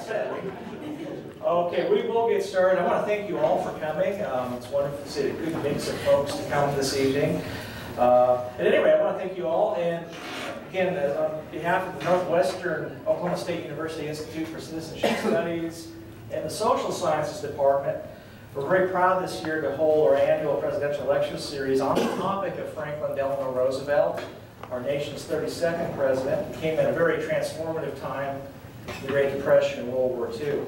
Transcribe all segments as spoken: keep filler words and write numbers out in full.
said. Okay, we will get started. I want to thank you all for coming. Um, it's wonderful to see a good mix of folks to come this evening. Uh, at any rate, I want to thank you all. And again, uh, on behalf of the Northwestern Oklahoma State University Institute for Citizenship Studies and the Social Sciences Department, we're very proud this year to hold our annual presidential lecture series on the topic of Franklin Delano Roosevelt, our nation's thirty-second president. He came at a very transformative time, the Great Depression and World War Two.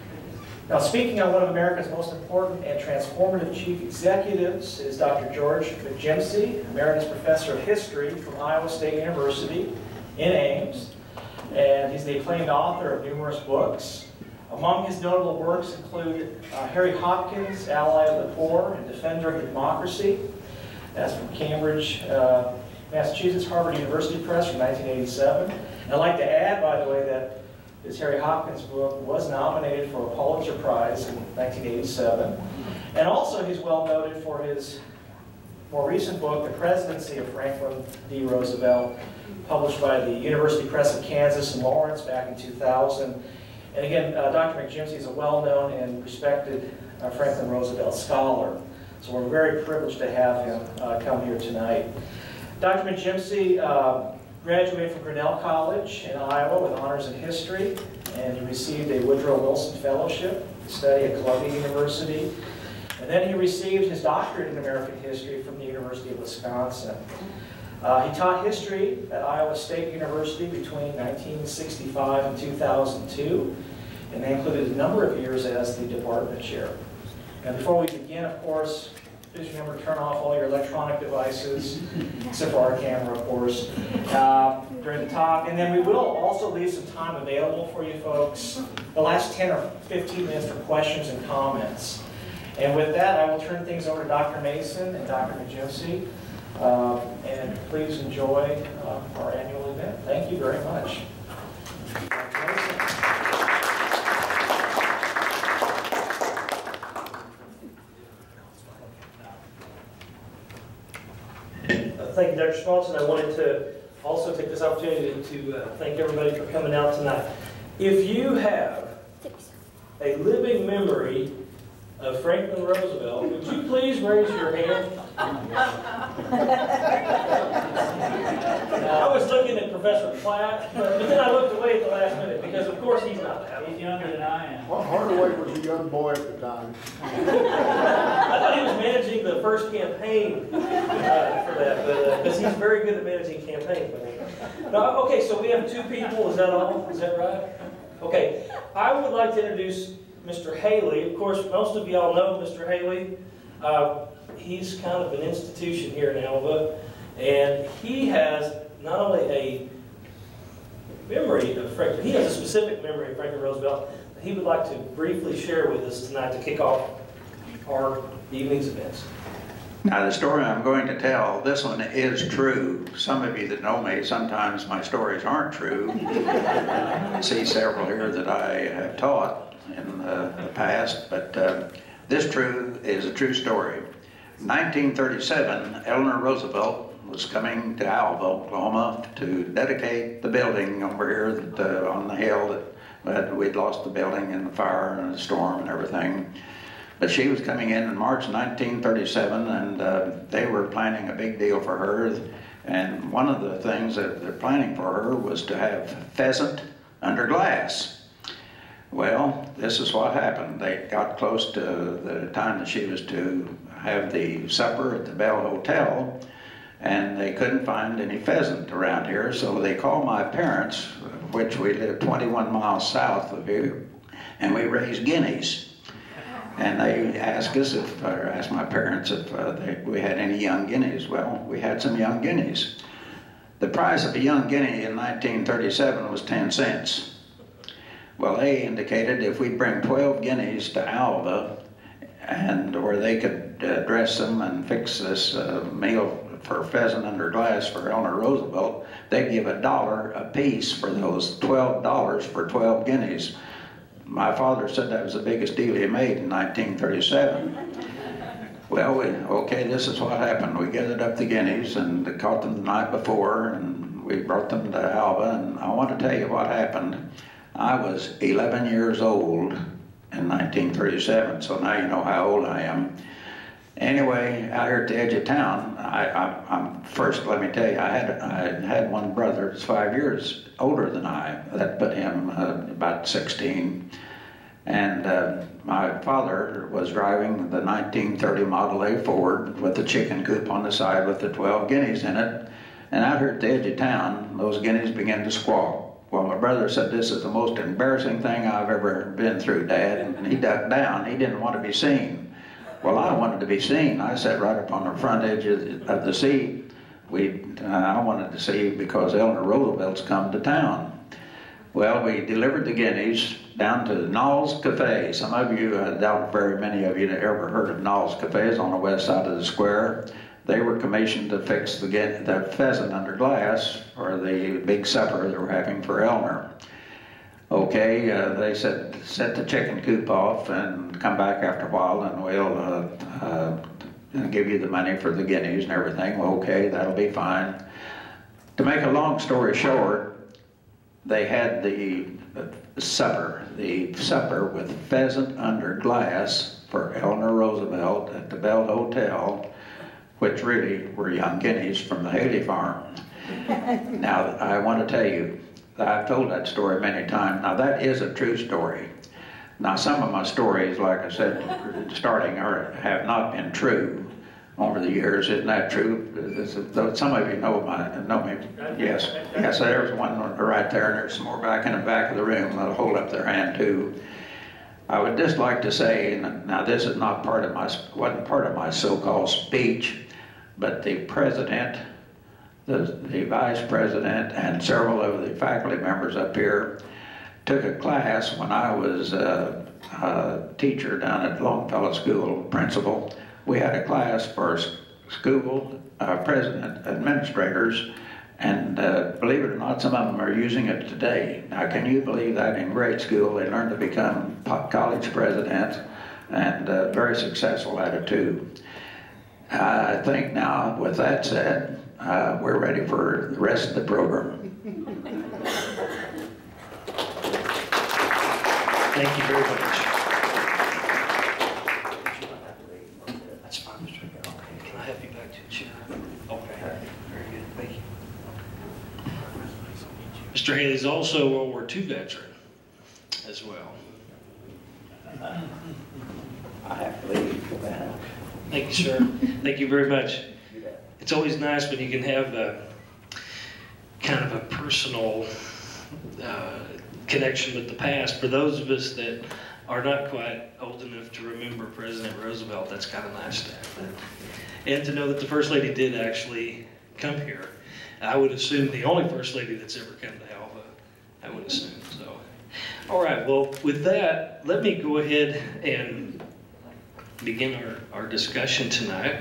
Now, speaking on one of America's most important and transformative chief executives is Doctor George McJimsey, Emeritus Professor of History from Iowa State University in Ames. And he's the acclaimed author of numerous books. Among his notable works include uh, Harry Hopkins, Ally of the Poor and Defender of Democracy. That's from Cambridge, uh, Massachusetts, Harvard University Press from nineteen eighty-seven. And I'd like to add, by the way, that his Harry Hopkins book was nominated for a Pulitzer Prize in nineteen eighty-seven. And also he's well noted for his more recent book, The Presidency of Franklin D. Roosevelt, published by the University Press of Kansas in Lawrence back in two thousand. And again, uh, Doctor McJimsey is a well-known and respected uh, Franklin Roosevelt scholar. So we're very privileged to have him uh, come here tonight. Doctor McJimsey uh, graduated from Grinnell College in Iowa with honors in history, and he received a Woodrow Wilson Fellowship to study at Columbia University. And then he received his doctorate in American history from the University of Wisconsin. Uh, he taught history at Iowa State University between nineteen sixty-five and two thousand two, and that included a number of years as the department chair. And before we begin, of course, please remember to turn off all your electronic devices, except for our camera, of course, uh, during the talk. And then we will also leave some time available for you folks, the last ten or fifteen minutes for questions and comments. And with that, I will turn things over to Doctor Mason and Doctor McJimsey. Uh, and please enjoy uh, our annual event. Thank you very much. Thank you, Doctor Swanson. I wanted to also take this opportunity to uh, thank everybody for coming out tonight. If you have a living memory of Franklin Roosevelt, would you please raise your hand? I was looking at Professor Platt, but then I looked away at the last minute because, of course, he's not that. He's younger than I am. Well, Hardaway was a young boy at the time. I thought he was managing the first campaign uh, for that, but because uh, he's very good at managing campaigns. No, okay, so we have two people. Is that all? Is that right? Okay, I would like to introduce Mister Haley. Of course, most of y'all know Mister Haley. Uh, he's kind of an institution here in Alva, and he has not only a memory of Franklin, he has a specific memory of Franklin Roosevelt that he would like to briefly share with us tonight to kick off our evening's events. Now, the story I'm going to tell, this one is true. Some of you that know me, sometimes my stories aren't true. I see several here that I have taught in the, the past, but uh, this true is a true story. In nineteen thirty-seven, Eleanor Roosevelt was coming to Alva, Oklahoma, to dedicate the building over here that, uh, on the hill that but we'd lost the building in the fire and the storm and everything. But she was coming in in March nineteen thirty-seven, and uh, they were planning a big deal for her. And one of the things that they're planning for her was to have pheasant under glass. Well, this is what happened. They got close to the time that she was to have the supper at the Bell Hotel, and they couldn't find any pheasant around here, so they called my parents, which we live twenty-one miles south of here, and we raised guineas. And they asked us if, or asked my parents if uh, they, we had any young guineas. Well, we had some young guineas. The price of a young guinea in nineteen thirty-seven was ten cents. Well, they indicated if we'd bring twelve guineas to Alva, and where they could uh, dress them and fix this uh, meal for pheasant under glass for Eleanor Roosevelt, they'd give a dollar a piece for those twelve dollars for twelve guineas. My father said that was the biggest deal he made in nineteen thirty-seven. Well, we, okay, this is what happened. We gathered up the guineas and caught them the night before, and we brought them to Alva, and I want to tell you what happened. I was eleven years old in nineteen thirty-seven, so now you know how old I am. Anyway, out here at the edge of town, I, I, I'm first. Let me tell you, I had I had one brother that's five years older than I. That put him uh, about sixteen, and uh, my father was driving the nineteen thirty Model A Ford with the chicken coop on the side with the twelve guineas in it. And out here at the edge of town, those guineas began to squawk. Well, my brother said, "This is the most embarrassing thing I've ever been through, Dad," and he ducked down. He didn't want to be seen. Well, I wanted to be seen. I sat right up on the front edge of the, of the seat. We, uh, I wanted to see because Eleanor Roosevelt's come to town. Well, we delivered the guineas down to Noll's Cafe. Some of you, I doubt very many of you have ever heard of Noll's Cafes on the west side of the square. They were commissioned to fix the, the pheasant under glass for the big supper they were having for Eleanor. Okay, uh, they said, set the chicken coop off and come back after a while and we'll uh, uh, give you the money for the guineas and everything. Well, okay, that'll be fine. To make a long story short, they had the uh, supper, the supper with pheasant under glass for Eleanor Roosevelt at the Bell Hotel, which really were young guineas from the Haley farm. Now, I want to tell you, I've told that story many times. Now, that is a true story. Now, some of my stories, like I said, starting, are, have not been true over the years. Isn't that true? Some of you know my know me. Yes, yes. There's one right there, and there's some more back in the back of the room that'll hold up their hand too. I would just like to say, and now this is not part of my wasn't part of my so-called speech, but the president, the, the vice president, and several of the faculty members up here took a class when I was a, a teacher down at Longfellow School, principal. We had a class for school uh, president administrators, and uh, believe it or not, some of them are using it today. Now, can you believe that in grade school they learn to become college presidents, and uh, very successful at it too. I think now, with that said, uh, we're ready for the rest of the program. Thank you very much. That's fine, Mister Okay, can I have you back to the chair? Okay, very good, thank you. Mister Haley is also a World War Two veteran as well. I have to leave that. Thank you, sir. Thank you very much. It's always nice when you can have a kind of a personal uh, connection with the past. For those of us that are not quite old enough to remember President Roosevelt, that's kind of nice to have that. And to know that the First Lady did actually come here. I would assume the only First Lady that's ever come to Alva, I would assume. So, all right, well, with that, let me go ahead and begin our, our discussion tonight.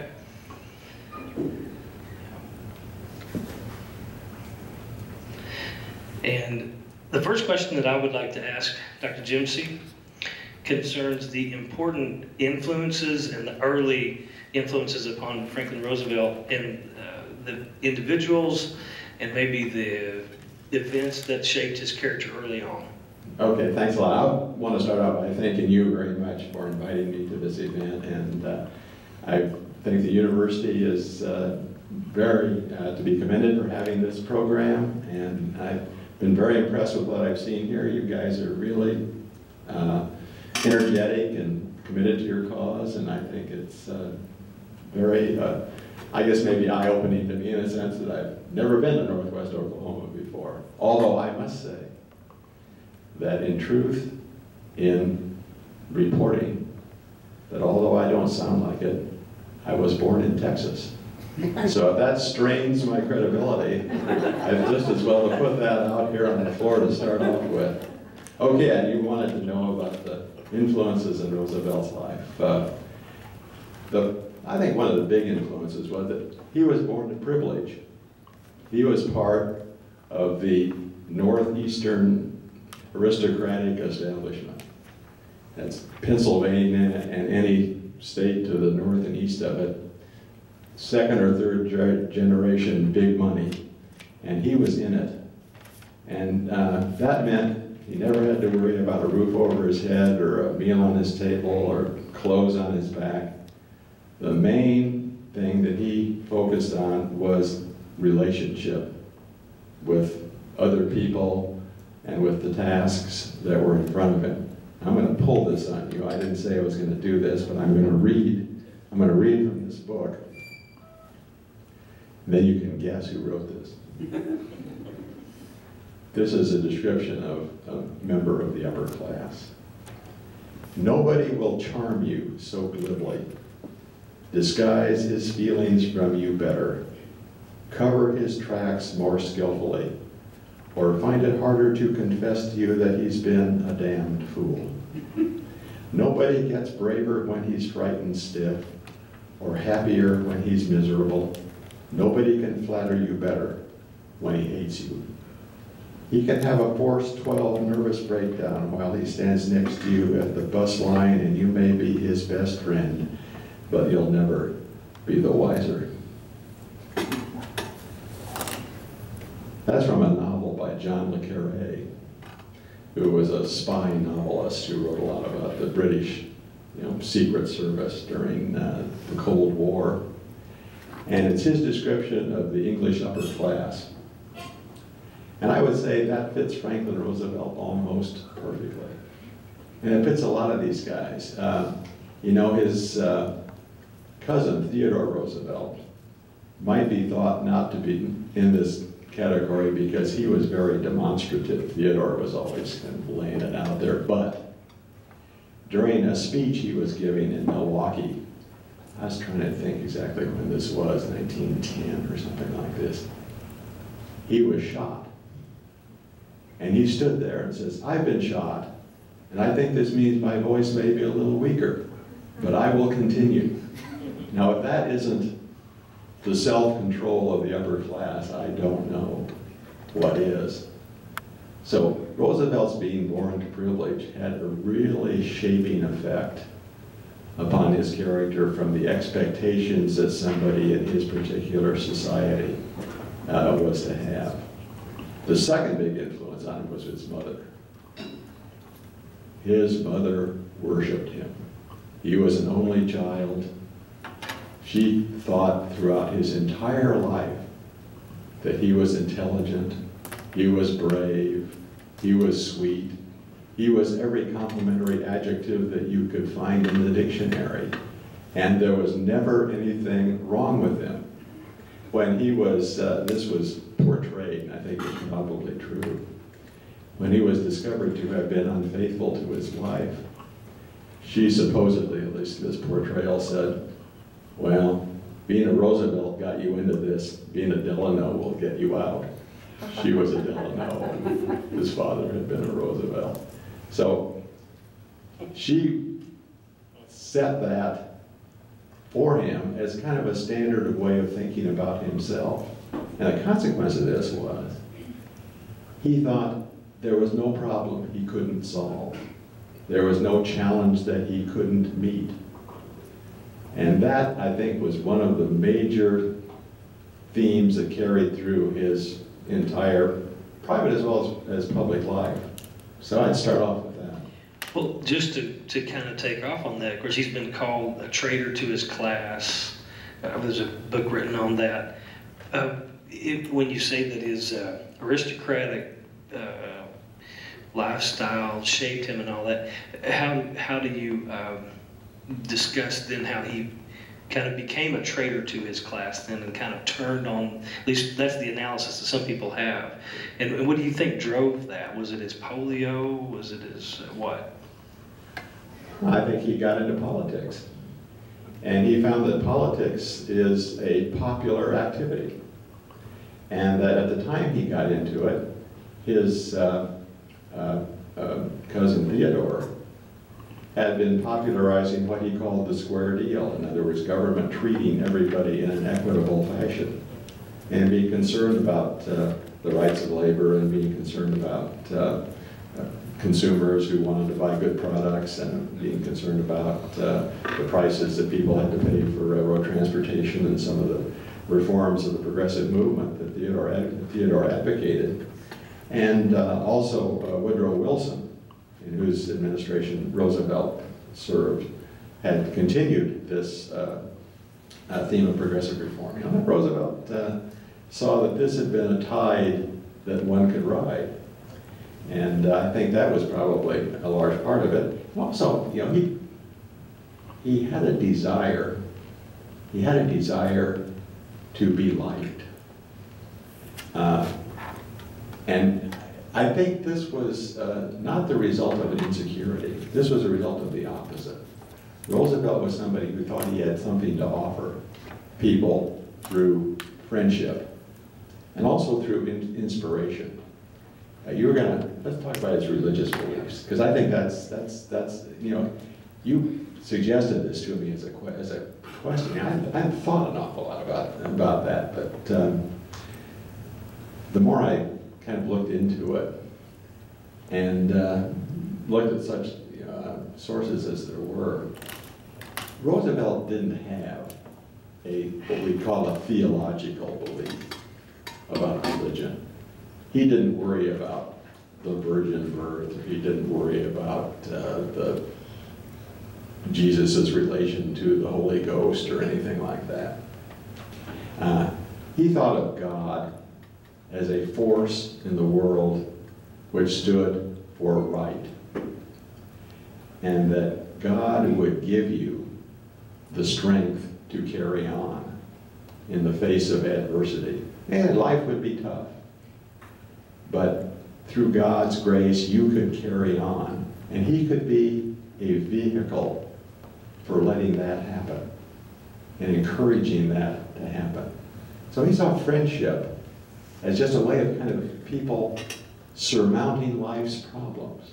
And the first question that I would like to ask Doctor McJimsey concerns the important influences and the early influences upon Franklin Roosevelt and uh, the individuals and maybe the events that shaped his character early on. Okay, thanks a lot. I want to start out by thanking you very much for inviting me to this event, and uh, I think the university is uh, very uh, to be commended for having this program, and I've been very impressed with what I've seen here. You guys are really uh, energetic and committed to your cause, and I think it's uh, very, uh, I guess maybe eye-opening to me in a sense that I've never been to Northwest Oklahoma before. Although I must say that in truth, in reporting, that although I don't sound like it, I was born in Texas. So if that strains my credibility, I've just as well to put that out here on the floor to start off with. Okay, and you wanted to know about the influences in Roosevelt's life. Uh, the, I think one of the big influences was that he was born to privilege. He was part of the northeastern aristocratic establishment. That's Pennsylvania and any state to the north and east of it. Second or third generation big money, and he was in it. And uh, that meant He never had to worry about a roof over his head or a meal on his table or clothes on his back. The main thing that he focused on was relationship with other people and with the tasks that were in front of him. I'm going to pull this on you. I didn't say I was going to do this, but I'm going to read. I'm going to read from this book. And then you can guess who wrote this. This is a description of a member of the upper class. Nobody will charm you so glibly, disguise his feelings from you better, cover his tracks more skillfully, or find it harder to confess to you that he's been a damned fool. Nobody gets braver when he's frightened stiff, or happier when he's miserable. Nobody can flatter you better when he hates you. He can have a force twelve nervous breakdown while he stands next to you at the bus line, and you may be his best friend, but you'll never be the wiser. That's from a novel by John le Carré, who was a spy novelist who wrote a lot about the British, you know, Secret Service during uh, the Cold War. And it's his description of the English upper class. And I would say that fits Franklin Roosevelt almost perfectly. And it fits a lot of these guys. Uh, you know, his uh, cousin, Theodore Roosevelt, might be thought not to be in this category because he was very demonstrative. Theodore was always kind of laying it out there. But during a speech he was giving in Milwaukee, I was trying to think exactly when this was, nineteen ten or something like this, he was shot. And he stood there and says, I've been shot, and I think this means my voice may be a little weaker, but I will continue. Now, if that isn't the self-control of the upper class, I don't know what is. So Roosevelt's being born to privilege had a really shaping effect upon his character from the expectations that somebody in his particular society uh, was to have. The second big influence on him was his mother. His mother worshipped him. He was an only child. She thought throughout his entire life that he was intelligent, he was brave, he was sweet, he was every complimentary adjective that you could find in the dictionary, and there was never anything wrong with him. When he was, uh, this was portrayed, and I think it's probably true, when he was discovered to have been unfaithful to his wife, she supposedly, at least this portrayal said, well, being a Roosevelt got you into this, being a Delano will get you out. She was a Delano, and his father had been a Roosevelt. So she set that for him as kind of a standard way of thinking about himself. And the consequence of this was, he thought there was no problem he couldn't solve. There was no challenge that he couldn't meet. And that, I think, was one of the major themes that carried through his entire private as well as, as public life. So I'd start off with that. Well, just to, to kind of take off on that, of course, he's been called a traitor to his class. Uh, there's a book written on that. Uh, it, when you say that his uh, aristocratic uh, lifestyle shaped him and all that, how, how do you um, discuss then how he kind of became a traitor to his class then and kind of turned on, at least that's the analysis that some people have. And, and what do you think drove that? Was it his polio? Was it his uh, what? I think he got into politics. And he found that politics is a popular activity. And that at the time he got into it, his uh, uh, uh, cousin Theodore had been popularizing what he called the square deal. In other words, government treating everybody in an equitable fashion, and being concerned about uh, the rights of labor, and being concerned about uh, uh, consumers who wanted to buy good products, and being concerned about uh, the prices that people had to pay for railroad transportation, and some of the reforms of the progressive movement that Theodore, ad Theodore advocated. And uh, also uh, Woodrow Wilson, in whose administration Roosevelt served, had continued this uh, uh, theme of progressive reform. You know, Roosevelt uh, saw that this had been a tide that one could ride. And uh, I think that was probably a large part of it. Also, you know, he, he had a desire, he had a desire to be liked. Uh, and I think this was uh, not the result of an insecurity. This was a result of the opposite. Roosevelt was somebody who thought he had something to offer people through friendship and also through in inspiration. Uh, you were gonna, let's talk about his religious beliefs, because I think that's, that's, that's, you know, you suggested this to me as a, as a question. I hadn't, I hadn't thought an awful lot about, about that, but um, the more I kind of looked into it and uh, looked at such uh, sources as there were, Roosevelt didn't have a, what we call a theological belief about religion. He didn't worry about the virgin birth. He didn't worry about uh, the Jesus' relation to the Holy Ghost or anything like that. Uh, he thought of God as a force in the world which stood for right, and that God would give you the strength to carry on in the face of adversity. And life would be tough, but through God's grace you could carry on, and he could be a vehicle for letting that happen and encouraging that to happen. So he saw friendship as just a way of kind of people surmounting life's problems.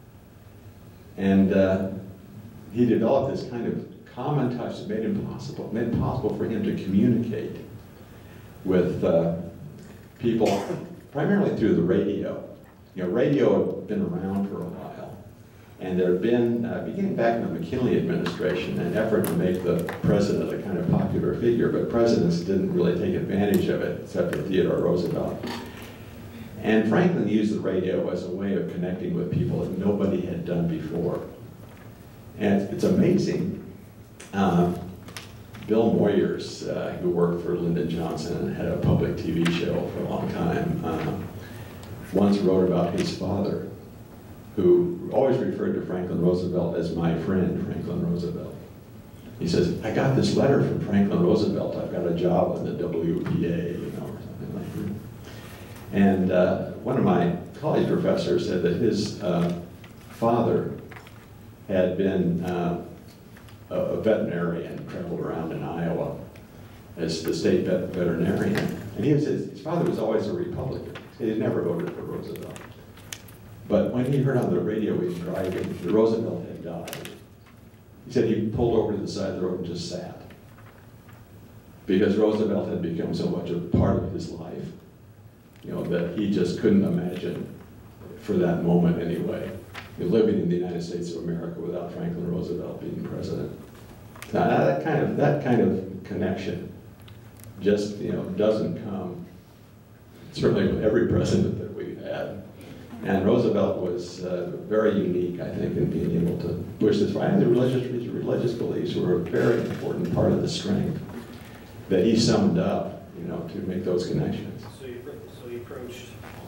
And uh, he developed this kind of common touch that made it possible, made it possible for him to communicate with uh, people, primarily through the radio. You know, radio had been around for a while, and there had been, uh, beginning back in the McKinley administration, an effort to make the president a kind of popular figure, but presidents didn't really take advantage of it, except for Theodore Roosevelt. And Franklin used the radio as a way of connecting with people that nobody had done before. And it's amazing. Um, Bill Moyers, uh, who worked for Lyndon Johnson and had a public T V show for a long time, uh, once wrote about his father, who always referred to Franklin Roosevelt as my friend, Franklin Roosevelt. He says, I got this letter from Franklin Roosevelt. I've got a job in the W P A, you know, or something like that. And uh, one of my college professors said that his uh, father had been uh, a veterinarian, traveled around in Iowa as the state vet veterinarian. And he was, his, his father was always a Republican. He had never voted for Roosevelt. But when he heard on the radio he was driving, that Roosevelt had died, he said he pulled over to the side of the road and just sat. Because Roosevelt had become so much a part of his life, you know, that he just couldn't imagine, for that moment anyway, living in the United States of America without Franklin Roosevelt being president. Now that kind of, that kind of connection just, you know, doesn't come, certainly with every president that we've had. And Roosevelt was uh, very unique, I think, in being able to push this. I think the religious, his religious beliefs were a very important part of the strength that he summed up, you know, to make those connections. So he, so he approached.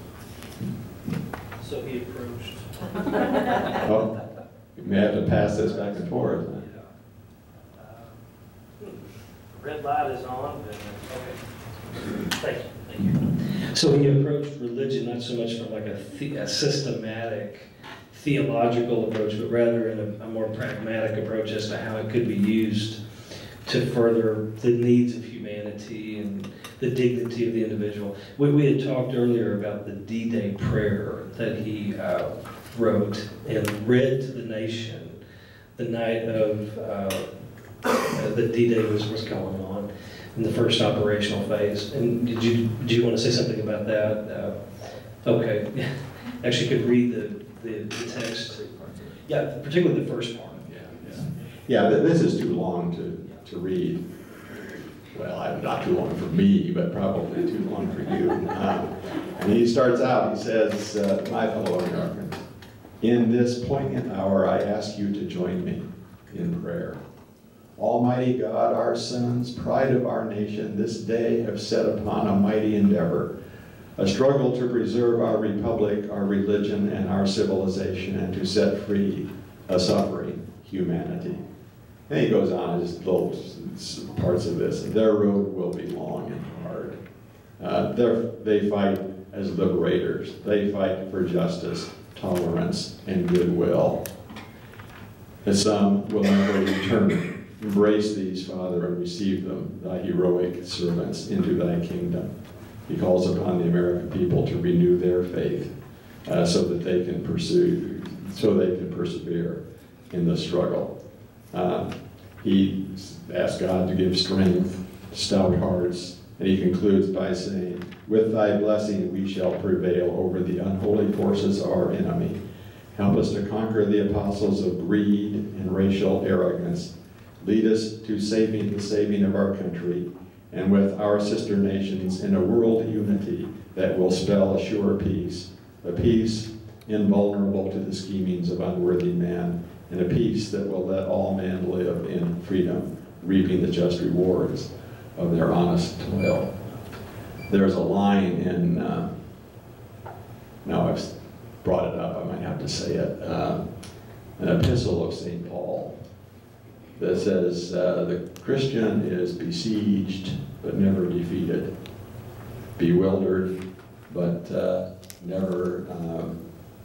So he approached. Well, you may have to pass this back and forth. Uh, red light is on. But, okay. Thank you. Thank you. So he approached religion not so much from like a, the a systematic theological approach, but rather in a, a more pragmatic approach as to how it could be used to further the needs of humanity and the dignity of the individual. We, we had talked earlier about the D-Day prayer that he uh, wrote and read to the nation the night of uh, the D-Day was, was going on in the first operational phase. And did you, did you want to say something about that? Uh, okay. Actually, could read the, the, the text. Yeah, particularly the first part. Yeah, yeah. Yeah, this is too long to, to read. well, I- not too long for me, but probably too long for you. Um, and he starts out, he says, uh, my fellow Americans, in this poignant hour, I ask you to join me in prayer. Almighty God, our sons, pride of our nation, this day have set upon a mighty endeavor, a struggle to preserve our republic, our religion, and our civilization, and to set free a suffering humanity. And he goes on, just little parts of this. Their road will be long and hard. Uh, they fight as liberators. They fight for justice, tolerance, and goodwill. And some will never return. Embrace these, Father, and receive them, thy heroic servants, into thy kingdom. He calls upon the American people to renew their faith uh, so that they can pursue, so they can persevere in the struggle. Uh, he asks God to give strength, stout hearts, and he concludes by saying, with thy blessing we shall prevail over the unholy forces of our enemy. Help us to conquer the apostles of greed and racial arrogance. Lead us to saving the saving of our country, and with our sister nations in a world unity that will spell a sure peace, a peace invulnerable to the schemings of unworthy men, and a peace that will let all men live in freedom, reaping the just rewards of their honest toil. There's a line in, uh, now I've brought it up, I might have to say it, uh, an epistle of Saint Paul that says, uh, the Christian is besieged but never defeated, bewildered but uh, never, um,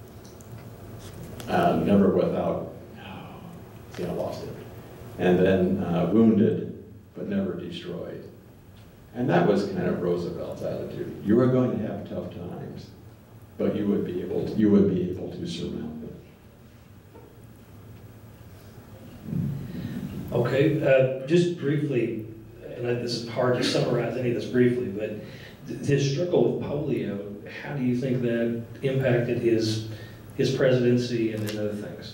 uh, never without, oh, see I lost it, and then uh, wounded but never destroyed. And that was kind of Roosevelt's attitude. You were going to have tough times, but you would be able to, you would be able to surmount them. Okay, uh, just briefly, and I, this is hard to summarize any of this briefly, but th his struggle with polio, how do you think that impacted his his presidency and, and other things?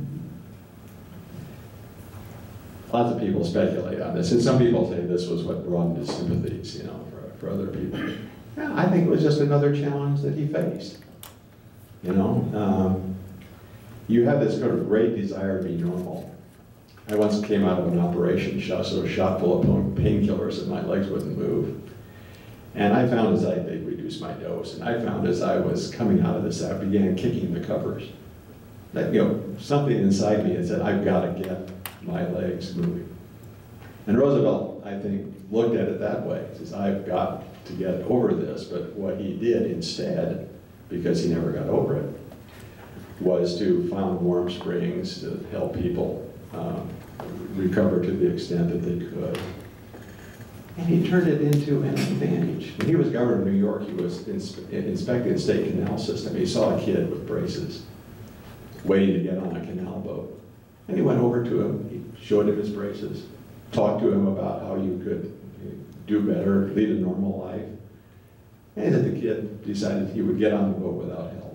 Lots of people speculate on this, and some people say this was what broadened his sympathies, you know, for, for other people. Yeah, I think it was just another challenge that he faced. You know, um, you have this sort of great desire to be normal. I once came out of an operation shot, sort of shot full of painkillers, and my legs wouldn't move. And I found as I, they reduced my dose, and I found as I was coming out of this, I began kicking the covers. That, you know, something inside me had said, I've got to get my legs moving. And Roosevelt, I think, looked at it that way. He says, I've got to get over this. But what he did instead, because he never got over it, was to found warm springs to help people um, recover to the extent that they could. And he turned it into an advantage. When he was governor of New York, he was ins inspecting the state canal system. He saw a kid with braces waiting to get on a canal boat. And he went over to him, he showed him his braces, talked to him about how you could do better, lead a normal life. And then the kid decided he would get on the boat without help.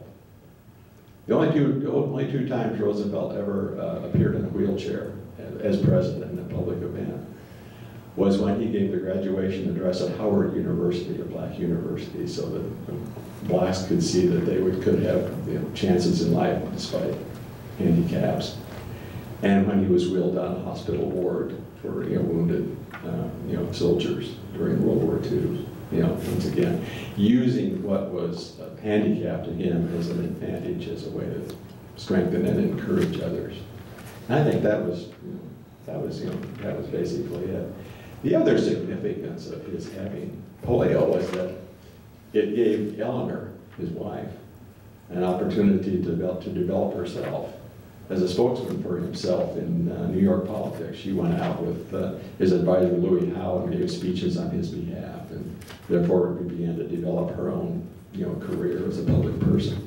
The only two, the only two times Roosevelt ever uh, appeared in a wheelchair as president in a public event was when he gave the graduation address at Howard University, a black university, so that blacks could see that they would, could have, you know, chances in life despite handicaps. And when he was wheeled on a hospital ward for, you know, wounded uh, you know, soldiers during World War Two. You know, once again, using what was a handicap to him as an advantage, as a way to strengthen and encourage others. And I think that was, you know, that was, you know, that was basically it. The other significance of his having polio was that it gave Eleanor, his wife, an opportunity to develop, to develop herself as a spokesman for himself in uh, New York politics. She went out with uh, his advisor Louis Howe and gave speeches on his behalf, and therefore began to develop her own, you know, career as a public person.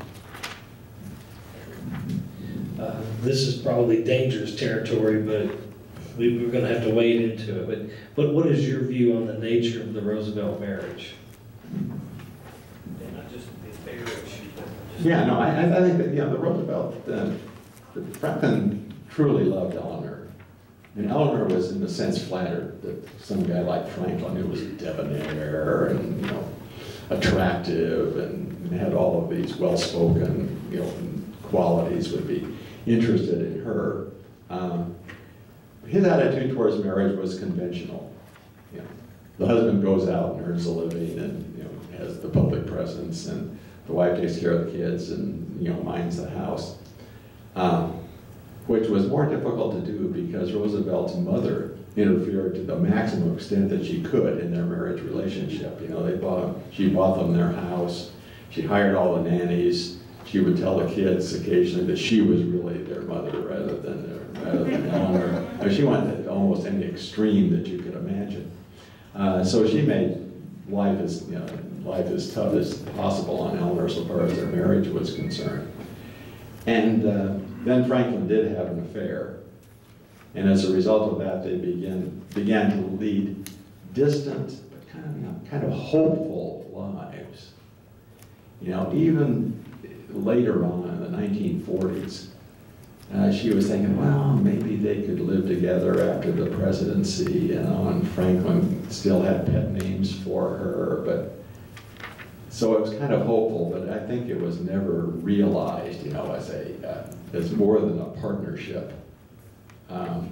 Uh, this is probably dangerous territory, but we, we're going to have to wade into it. But, but what is your view on the nature of the Roosevelt marriage? And not just the marriage. Yeah, no, I, I think that, you know, the Roosevelt, uh, Franklin truly loved Eleanor. And Eleanor was, in a sense, flattered that some guy like Franklin, who was debonair and, you know, attractive and had all of these well-spoken, you know, qualities, would be interested in her. Um, his attitude towards marriage was conventional. You know, the husband goes out and earns a living and, you know, has the public presence, and the wife takes care of the kids and, you know, minds the house. Um, which was more difficult to do because Roosevelt's mother interfered to the maximum extent that she could in their marriage relationship. You know, they bought, she bought them their house, she hired all the nannies, she would tell the kids occasionally that she was really their mother rather than their, rather than Eleanor. I mean, she went to almost any extreme that you could imagine. Uh, so she made life as, you know, life as tough as possible on Eleanor so far as their marriage was concerned. And uh, then Franklin did have an affair, and as a result of that, they began began to lead distant but kind of, you know, kind of hopeful lives. You know, even later on in the nineteen forties, uh, she was thinking, well, maybe they could live together after the presidency. You know, and Franklin still had pet names for her, but. So it was kind of hopeful, but I think it was never realized, you know, as a uh, as more than a partnership. Um,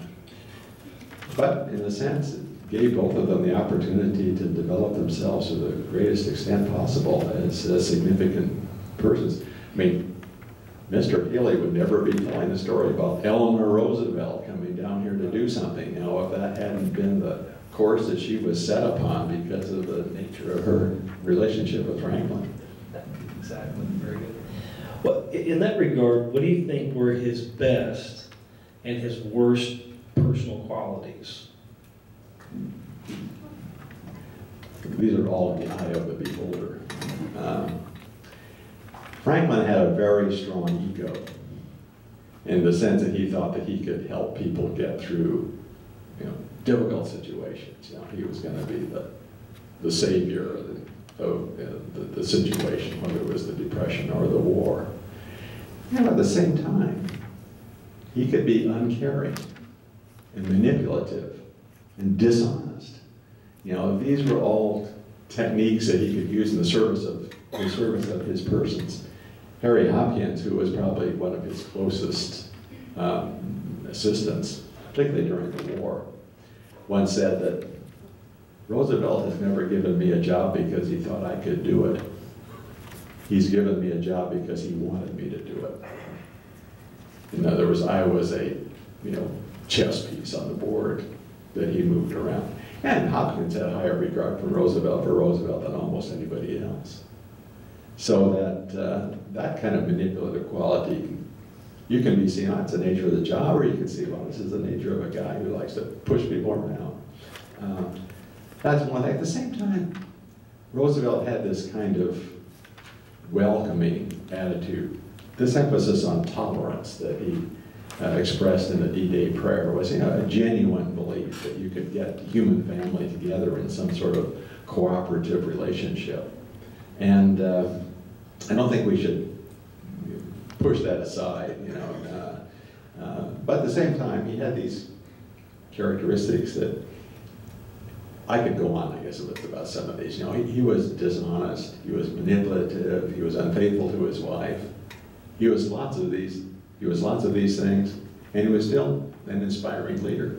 but in a sense, it gave both of them the opportunity to develop themselves to the greatest extent possible as uh, significant persons. I mean, Mister Haley would never be telling the story about Eleanor Roosevelt coming down here to do something, you know, if that hadn't been the course that she was set upon because of the nature of her relationship with Franklin. Exactly, very good. Well, in that regard, what do you think were his best and his worst personal qualities? These are all in the eye of the beholder. Um, Franklin had a very strong ego in the sense that he thought that he could help people get through, you know, difficult situations. You know, he was going to be the, the savior of, the, of uh, the, the situation, whether it was the Depression or the war. And at the same time, he could be uncaring and manipulative and dishonest. You know, these were all techniques that he could use in the service of the service of his persons. Harry Hopkins, who was probably one of his closest um, assistants, particularly during the war, once said that Roosevelt has never given me a job because he thought I could do it. He's given me a job because he wanted me to do it. In other words, I was a, you know, chess piece on the board that he moved around. And Hopkins had higher regard for Roosevelt for Roosevelt than almost anybody else. So that uh, that kind of manipulative quality, you can be seen, oh, it's the nature of the job, or you can see, well, this is the nature of a guy who likes to push people around. Uh, that's one thing. At the same time, Roosevelt had this kind of welcoming attitude. This emphasis on tolerance that he uh, expressed in the D-Day prayer was, you know, a genuine belief that you could get the human family together in some sort of cooperative relationship. And uh, I don't think we should push that aside, you know. Uh, uh, but at the same time, he had these characteristics that I could go on, I guess, about some of these. You know, he, he was dishonest, he was manipulative, he was unfaithful to his wife. He was lots of these, he was lots of these things, and he was still an inspiring leader.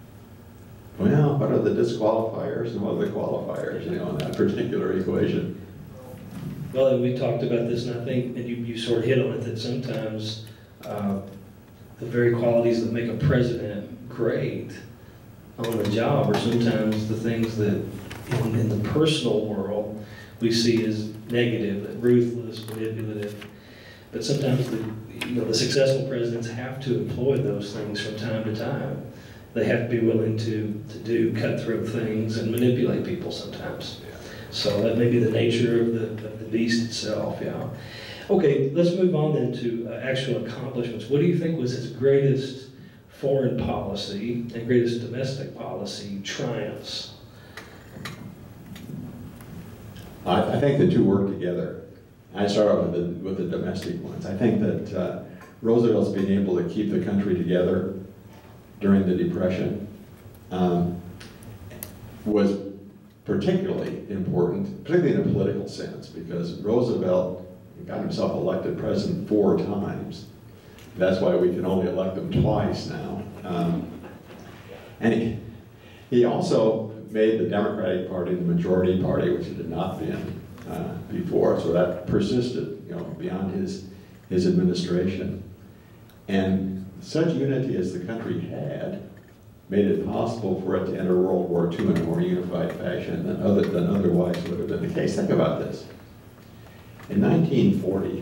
Well, what are the disqualifiers and what are the qualifiers, you know, in that particular equation? Well, and we talked about this, and I think, and you, you sort of hit on it, that sometimes uh, the very qualities that make a president great on the job are sometimes the things that in, in the personal world we see as negative, that ruthless, manipulative. But sometimes the, you know, the successful presidents have to employ those things from time to time. They have to be willing to, to do cutthroat things and manipulate people sometimes. So that may be the nature of the, of the beast itself, yeah. Okay, let's move on then to uh, actual accomplishments. What do you think was his greatest foreign policy and greatest domestic policy triumphs? I, I think the two work together. I start off with the, with the domestic ones. I think that uh, Roosevelt's been able to keep the country together during the Depression um, was particularly important, particularly in a political sense, because Roosevelt got himself elected president four times. That's why we can only elect him twice now. Um, and he, he also made the Democratic Party the majority party, which it had not been uh, before, so that persisted, you know, beyond his, his administration. And such unity as the country had made it possible for it to enter World War Two in a more unified fashion than, other, than otherwise would have been the case. Think about this. In nineteen forty,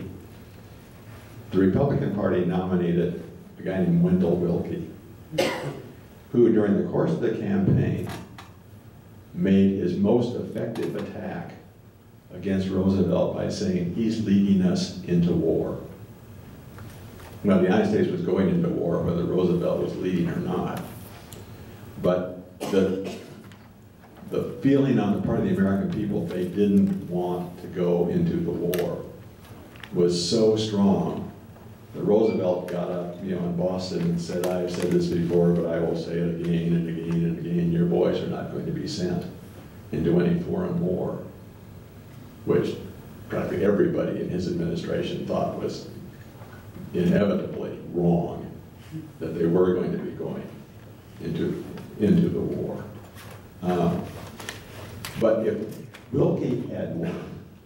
the Republican Party nominated a guy named Wendell Willkie, who during the course of the campaign made his most effective attack against Roosevelt by saying, he's leading us into war. Well, the United States was going into war whether Roosevelt was leading or not. But the, the feeling on the part of the American people they didn't want to go into the war was so strong that Roosevelt got up, you know, in Boston and said, I've said this before, but I will say it again and again and again, your boys are not going to be sent into any foreign war, which practically everybody in his administration thought was inevitably wrong, that they were going to be going into, into the war. Um, but if Willkie had won,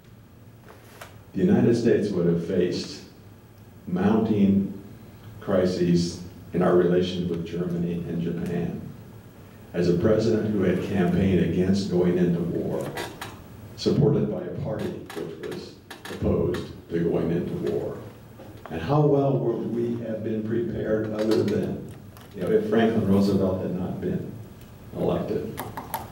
the United States would have faced mounting crises in our relations with Germany and Japan. As a president who had campaigned against going into war, supported by a party which was opposed to going into war. And how well would we have been prepared other than, you know, if Franklin Roosevelt had not been elected?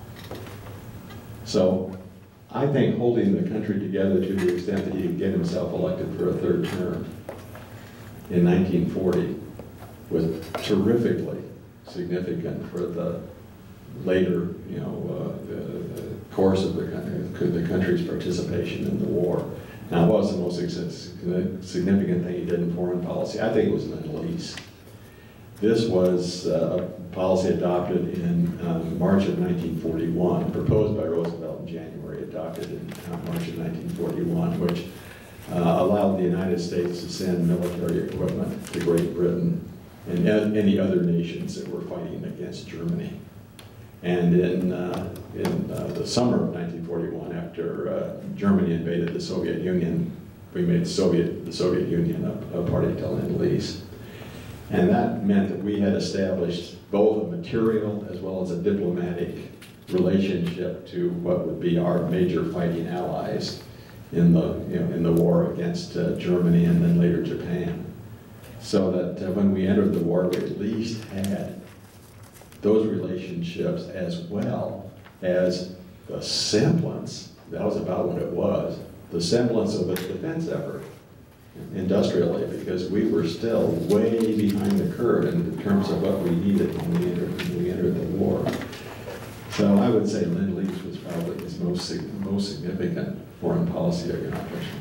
So I think holding the country together to the extent that he could get himself elected for a third term in nineteen forty was terrifically significant for the later, you know, uh, the, the course of the, the country's participation in the war. Now, what was the most significant thing he did in foreign policy? I think it was Lend-Lease. This was uh, a policy adopted in um, March of nineteen forty-one, proposed by Roosevelt in January, adopted in uh, March of nineteen forty-one, which uh, allowed the United States to send military equipment to Great Britain and any other nations that were fighting against Germany. And in, uh, in uh, the summer of nineteen forty-one, after uh, Germany invaded the Soviet Union, we made Soviet, the Soviet Union a, a party to Lend-Lease. And that meant that we had established both a material as well as a diplomatic relationship to what would be our major fighting allies in the, you know, in the war against uh, Germany and then later Japan. So that uh, when we entered the war, we at least had those relationships as well as the semblance, that was about what it was, the semblance of a defense effort industrially, because we were still way behind the curve in terms of what we needed when we entered, when we entered the war. So I would say Lend-Lease was probably his most, most significant foreign policy accomplishment.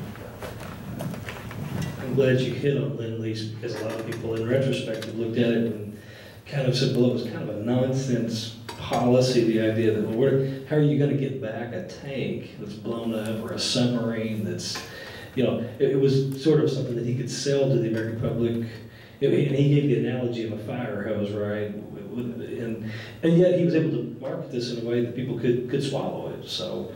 I'm glad you hit on Lend-Lease, because a lot of people in retrospect have looked at it and kind of said, well, it was kind of a nonsense policy, the idea that, well, where, how are you going to get back a tank that's blown up or a submarine that's, you know, it, it was sort of something that he could sell to the American public. It, and he gave the analogy of a fire hose, right? And, and yet he was able to market this in a way that people could, could swallow it, so.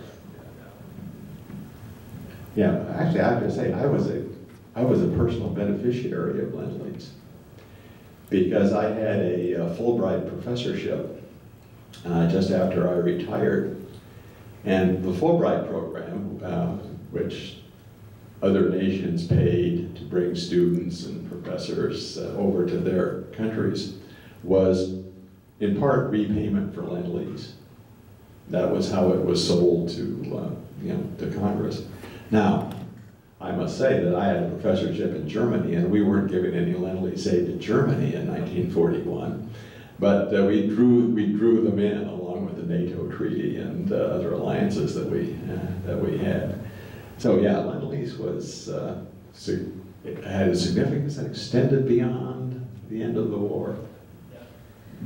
Yeah, actually I have to say, I was a, I was a personal beneficiary of Lend-Lease, because I had a, a Fulbright professorship uh, just after I retired. And the Fulbright program, uh, which other nations paid to bring students and professors uh, over to their countries, was in part repayment for Lend-Lease. That was how it was sold to, uh, you know, to Congress. Now, I must say that I had a professorship in Germany, and we weren't giving any Lend-Lease aid to Germany in nineteen forty-one, but uh, we drew we drew them in along with the NATO treaty and uh, other alliances that we uh, that we had. So yeah, Lend-Lease was uh, it had a significance that extended beyond the end of the war.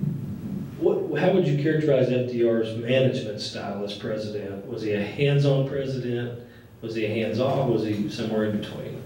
What, how would you characterize F D R's management style as president? Was he a hands-on president? Was he a hands-off? Was he somewhere in between?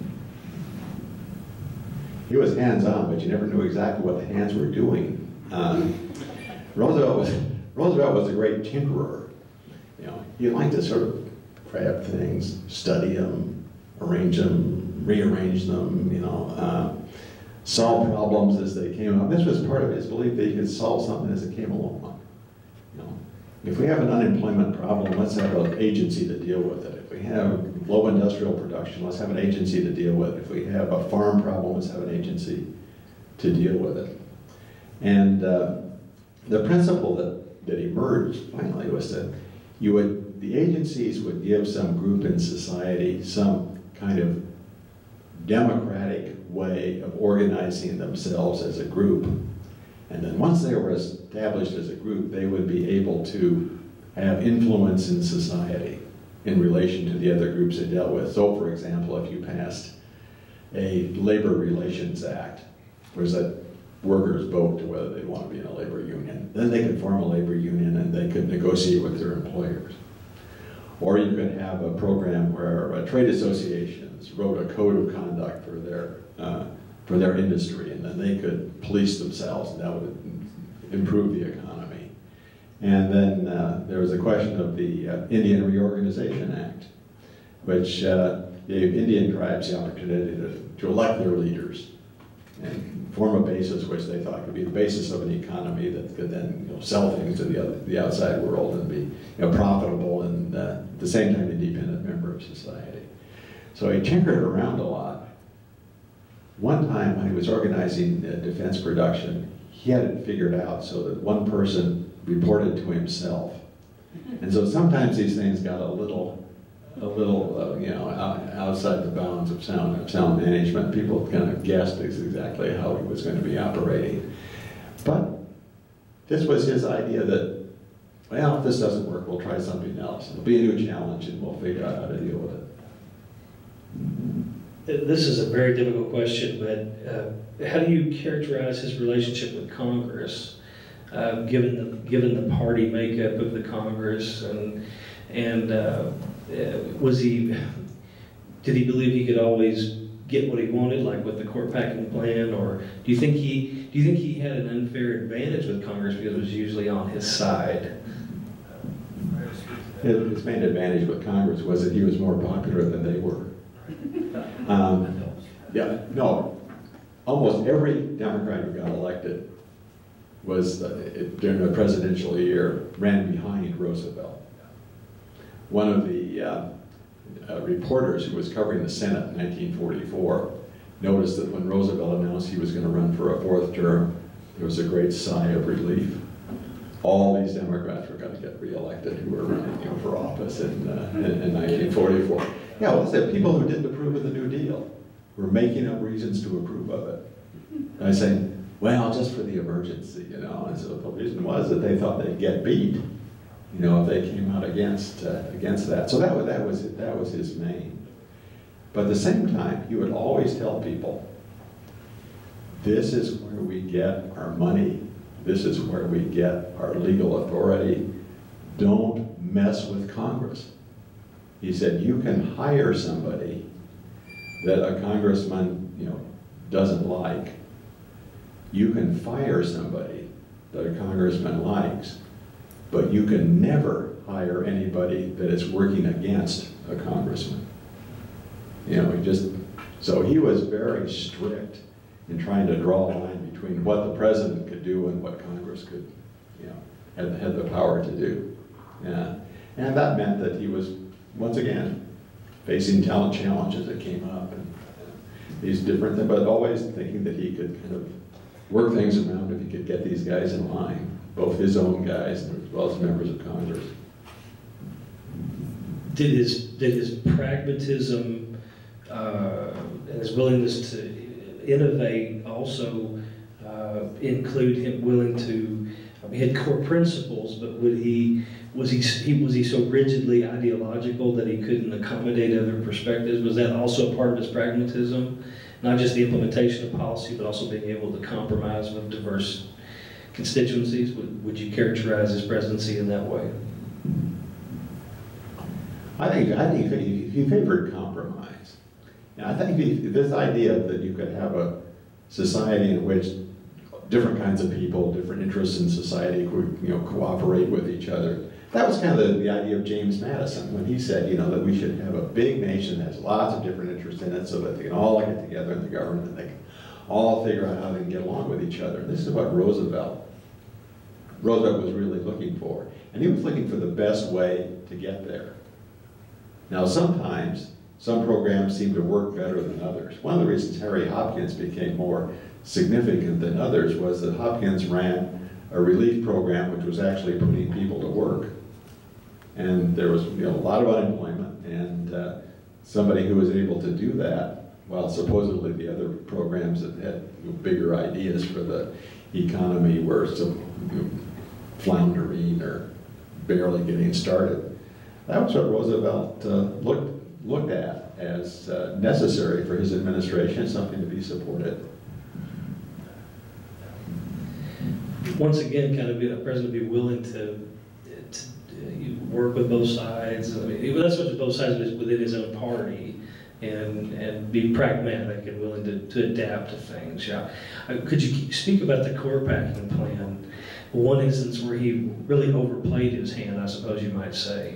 He was hands-on, but you never knew exactly what the hands were doing. Um, Roosevelt was Roosevelt was a great tinkerer. You know, he liked to sort of grab things, study them, arrange them, rearrange them. You know, uh, solve problems as they came up. This was part of his belief that he could solve something as it came along. You know, if we have an unemployment problem, let's have an agency to deal with it. If we have low industrial production, let's have an agency to deal with it. If we have a farm problem, let's have an agency to deal with it. And uh, the principle that, that emerged finally was that you would, the agencies would give some group in society some kind of democratic way of organizing themselves as a group. And then once they were established as a group, they would be able to have influence in society in relation to the other groups they dealt with. So for example, if you passed a Labor Relations Act, whereas that workers vote to whether they want to be in a labor union, then they could form a labor union and they could negotiate with their employers. Or you could have a program where uh, trade associations wrote a code of conduct for their, uh, for their industry, and then they could police themselves, and that would improve the economy. And then uh, there was a question of the uh, Indian Reorganization Act, which uh, gave Indian tribes the opportunity to, to elect their leaders and form a basis which they thought could be the basis of an economy that could then, you know, sell things to the, other, the outside world and be, you know, profitable and uh, at the same time independent member of society. So he tinkered around a lot. One time when he was organizing uh, defense production, he had it figured out so that one person reported to himself. And so sometimes these things got a little a little, uh, you know, out, outside the bounds of sound, of sound management. People kind of guessed exactly how he was going to be operating. But this was his idea that, well, if this doesn't work, we'll try something else. It'll be a new challenge and we'll figure out how to deal with it. This is a very difficult question, but uh, how do you characterize his relationship with Congress, uh, given the given the party makeup of the Congress, and and uh, was he did he believe he could always get what he wanted, like with the court packing plan, or do you think he do you think he had an unfair advantage with Congress because it was usually on his side? His main advantage with Congress was that he was more popular than they were. Um, yeah, no, almost every Democrat who got elected was, uh, it, during the presidential year, ran behind Roosevelt. One of the uh, uh, reporters who was covering the Senate in nineteen forty-four noticed that when Roosevelt announced he was going to run for a fourth term, there was a great sigh of relief. All these Democrats were going to get reelected who were running, you know, for office in, uh, in, in nineteen forty-four. Yeah, well, the people who didn't approve of the New Deal were making up reasons to approve of it. I say, well, just for the emergency, you know. And so the reason was that they thought they'd get beat, you know, if they came out against uh, against that. So that was that was that was his main. But at the same time, he would always tell people, "This is where we get our money. This is where we get our legal authority. Don't mess with Congress." He said, "You can hire somebody that a congressman, you know, doesn't like. You can fire somebody that a congressman likes, but you can never hire anybody that is working against a congressman." You know, he just, so he was very strict in trying to draw a line between what the president could do and what Congress could, you know, had, had the power to do. Yeah. And that meant that he was, once again, facing talent challenges that came up, and uh, these different things, but always thinking that he could kind of work things around if he could get these guys in line, both his own guys as well as members of Congress. Did his did his pragmatism uh, and his willingness to innovate also uh, include him willing to? I mean, he had core principles, but would he was he, he was he so rigidly ideological that he couldn't accommodate other perspectives? Was that also part of his pragmatism? Not just the implementation of policy, but also being able to compromise with diverse constituencies? Would, would you characterize his presidency in that way? I think I think he, he favored compromise. And I think he, this idea that you could have a society in which different kinds of people, different interests in society could, you know, cooperate with each other. That was kind of the, the idea of James Madison when he said, you know, that we should have a big nation that has lots of different interests in it so that they can all get together in the government and they can all figure out how they can get along with each other. And this is what Roosevelt, Roosevelt was really looking for. And he was looking for the best way to get there. Now sometimes, some programs seem to work better than others. One of the reasons Harry Hopkins became more significant than others was that Hopkins ran a relief program which was actually putting people to work. And there was, you know, a lot of unemployment, and uh, somebody who was able to do that, while supposedly the other programs that had, you know, bigger ideas for the economy were some, you know, floundering or barely getting started. That was what Roosevelt uh, looked, looked at as uh, necessary for his administration, something to be supported. Once again, kind of be, a president be willing to, to uh, work with both sides. I mean, not so much both sides, but within his own party, and and be pragmatic and willing to, to adapt to things. Yeah. Uh, could you speak about the core packing plan? One instance where he really overplayed his hand, I suppose you might say.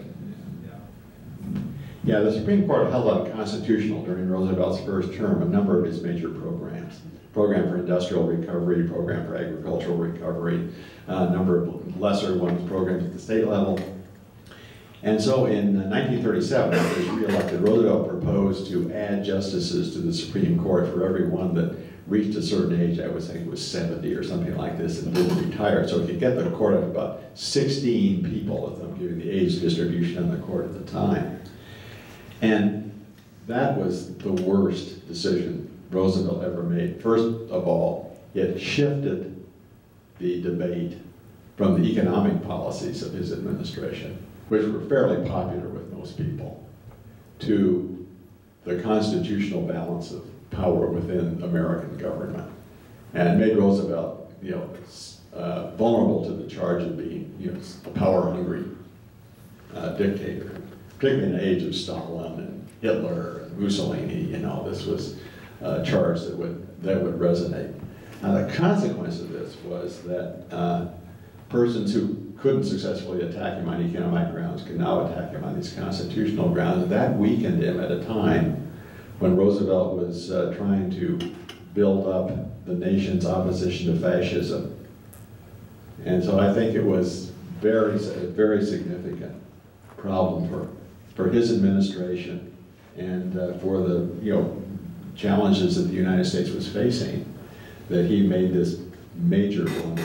Yeah, the Supreme Court held unconstitutional during Roosevelt's first term a number of his major programs. Program for industrial recovery, program for agricultural recovery, a number of lesser ones, programs at the state level. And so in nineteen thirty-seven, when he was reelected, Roosevelt proposed to add justices to the Supreme Court for everyone that reached a certain age. I would think it was seventy or something like this, and didn't retire. So he could get the court of about sixteen people, if I'm giving the age distribution in the court at the time. And that was the worst decision Roosevelt ever made. First of all, it shifted the debate from the economic policies of his administration, which were fairly popular with most people, to the constitutional balance of power within American government. And it made Roosevelt, you know, uh, vulnerable to the charge of being, you know, a power-hungry uh, dictator, particularly in the age of Stalin and Hitler and Mussolini. You know, this was a charge that would, that would resonate. Now the consequence of this was that uh, persons who couldn't successfully attack him on economic grounds could now attack him on these constitutional grounds. That weakened him at a time when Roosevelt was uh, trying to build up the nation's opposition to fascism. And so I think it was very, a very significant problem for, for his administration and uh, for the, you know, challenges that the United States was facing, that he made this major blunder.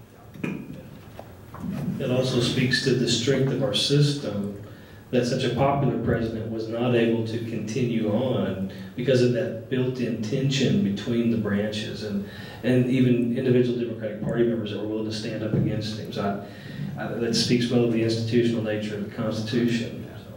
It also speaks to the strength of our system, that such a popular president was not able to continue on because of that built-in tension between the branches, and, and even individual Democratic Party members that were willing to stand up against him. So I, I, that speaks well of the institutional nature of the Constitution.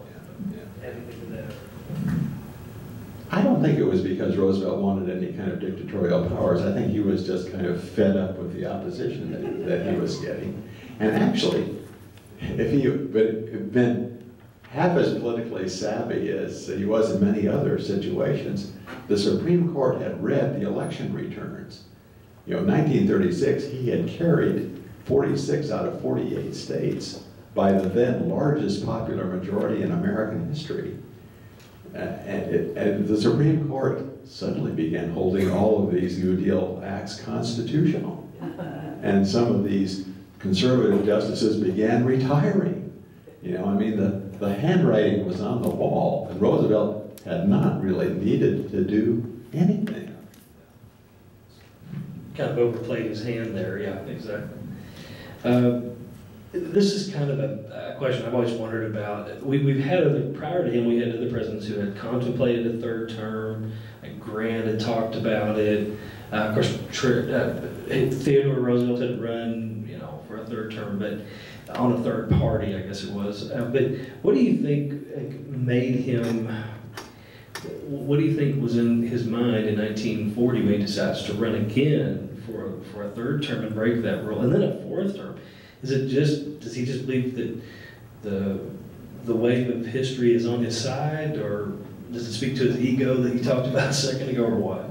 I don't think it was because Roosevelt wanted any kind of dictatorial powers. I think he was just kind of fed up with the opposition that, that he was getting. And actually, if he had been half as politically savvy as he was in many other situations, the Supreme Court had read the election returns. You know, in nineteen thirty-six, he had carried forty-six out of forty-eight states by the then largest popular majority in American history. Uh, and, it, and the Supreme Court suddenly began holding all of these New Deal acts constitutional. And some of these conservative justices began retiring. You know, I mean, the, the handwriting was on the wall, and Roosevelt had not really needed to do anything. Kind of overplayed his hand there, yeah, exactly. Uh, This is kind of a, a question I've always wondered about. We, we've had other, prior to him, we had other presidents who had contemplated a third term. Like Grant had talked about it. Uh, of course, uh, Theodore Roosevelt had run, you know, for a third term, but on a third party, I guess it was. Uh, but what do you think made him? What do you think was in his mind in nineteen forty when he decides to run again for, for a third term and break that rule, and then a fourth term. Is it just, does he just believe that the, the wave of history is on his side, or does it speak to his ego that you talked about a second ago, or what?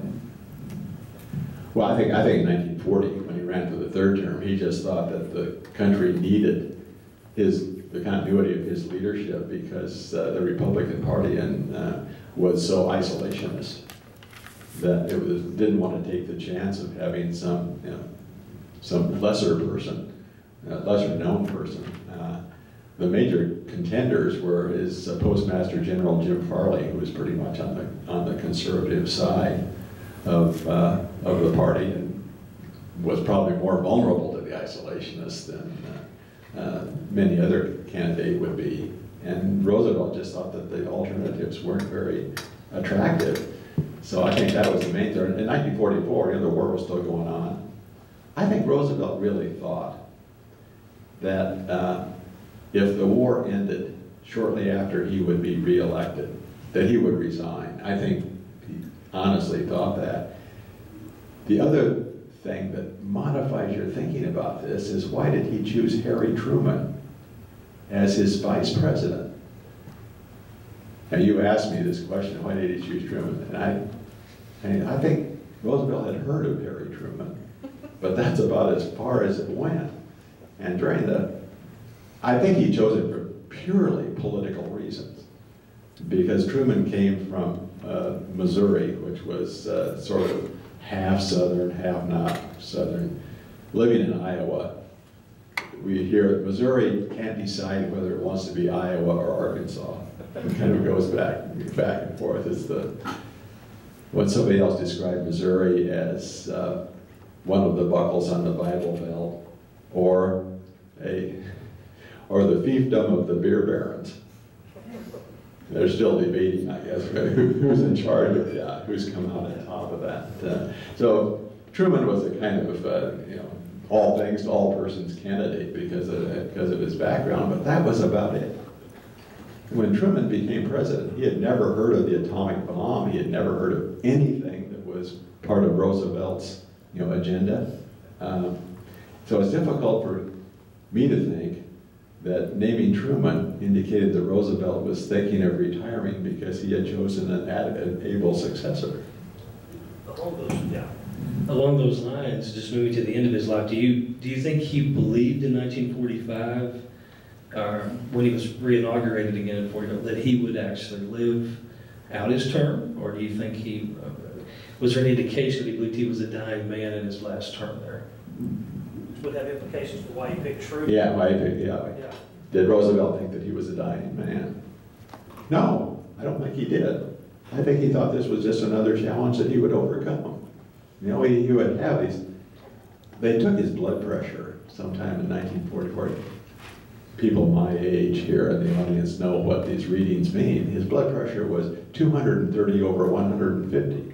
Well, I think, I think in nineteen forty, when he ran for the third term, he just thought that the country needed his, the continuity of his leadership because uh, the Republican Party and, uh, was so isolationist that it was, didn't want to take the chance of having some, you know, some lesser person, a lesser known person. Uh, the major contenders were his uh, Postmaster General Jim Farley, who was pretty much on the, on the conservative side of, uh, of the party and was probably more vulnerable to the isolationists than uh, uh, many other candidate would be. And Roosevelt just thought that the alternatives weren't very attractive. So I think that was the main thing. In nineteen forty-four, you know, the war was still going on. I think Roosevelt really thought that uh, if the war ended shortly after he would be reelected, that he would resign. I think he honestly thought that. The other thing that modifies your thinking about this is, why did he choose Harry Truman as his vice president? And you asked me this question, why did he choose Truman? And I, I, mean, I think Roosevelt had heard of Harry Truman, but that's about as far as it went. And during the, I think he chose it for purely political reasons, because Truman came from uh, Missouri, which was uh, sort of half Southern, half not Southern. Living in Iowa, we hear that Missouri can't decide whether it wants to be Iowa or Arkansas. It kind of goes back, back and forth. It's the, what somebody else described Missouri as uh, one of the buckles on the Bible Belt, or a, or the fiefdom of the beer barons. They're still debating, I guess, who's in charge of yeah, who's come out on top of that. Uh, so Truman was a kind of, uh, you know, all things to all persons candidate because of, because of his background, but that was about it. When Truman became president, he had never heard of the atomic bomb. He had never heard of anything that was part of Roosevelt's, you know, agenda. Um, so it's difficult for me to think that naming Truman indicated that Roosevelt was thinking of retiring because he had chosen an, an able successor. Along those, yeah. Along those lines, just moving to the end of his life, do you do you think he believed in nineteen forty-five, uh, when he was reinaugurated again in forty-five, that he would actually live out his term, or do you think he uh, was there any indication that he believed he was a dying man in his last term there? Would have implications for why he picked Truman. Yeah, why he picked, yeah. yeah. Did Roosevelt think that he was a dying man? No, I don't think he did. I think he thought this was just another challenge that he would overcome. You know, he, he would have these, they took his blood pressure sometime in nineteen forty-four. People my age here in the audience know what these readings mean. His blood pressure was two hundred thirty over one hundred fifty.